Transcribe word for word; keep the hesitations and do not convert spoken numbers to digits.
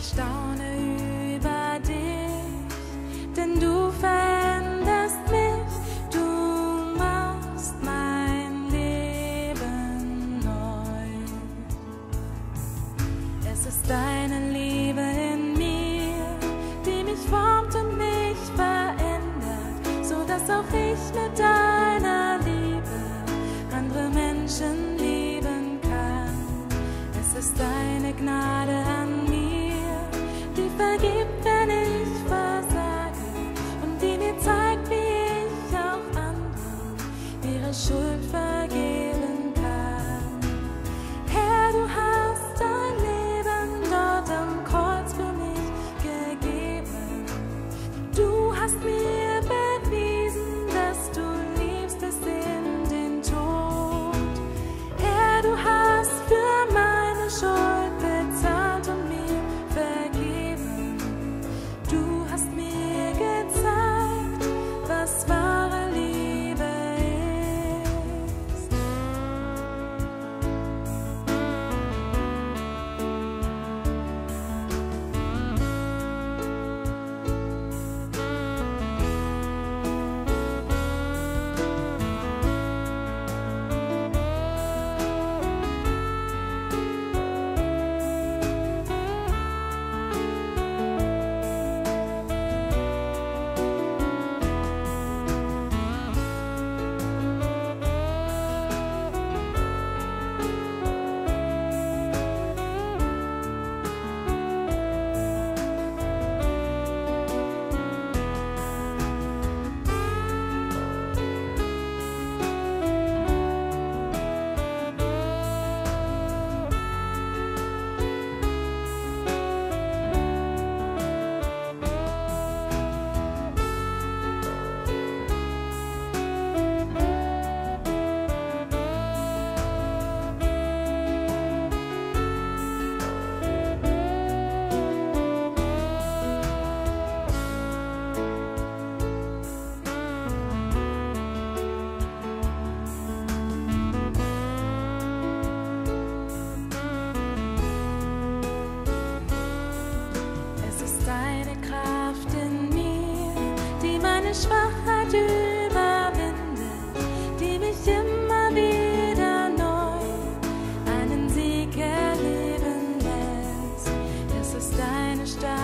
Ich staune über dich, denn du veränderst mich, du machst mein Leben neu. Es ist deine Liebe in mir, die mich formt und mich verändert, so dass auch ich mit deiner Liebe andere Menschen lieben kann. Es ist deine Gnade an mir, die vergibt, wenn ich versage, und die mir zeigt, wie ich auch anderen ihre Schuld vergeben kann. Herr, du hast dein Leben dort am Kreuz für mich gegeben. Du hast mir bewiesen, dass du liebst bis in den Tod. Herr, du hast für meine Schuld bezahlt und mir vergeben. Du hast mir gezeigt, was wahre Liebe ist. Es ist deine Kraft in mir, die meine Schwachheit überwindet, die mich immer wieder neu einen Sieg erleben lässt. Es ist deine Stärke